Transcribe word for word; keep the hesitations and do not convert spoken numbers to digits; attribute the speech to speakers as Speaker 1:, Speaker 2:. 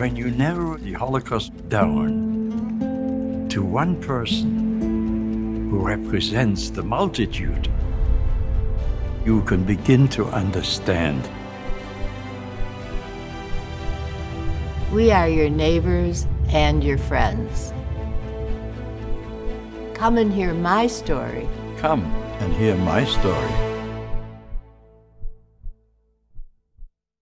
Speaker 1: When you narrow the Holocaust down to one person who represents the multitude, you can begin to understand.
Speaker 2: We are your neighbors and your friends. Come and hear my story.
Speaker 1: Come and hear my story.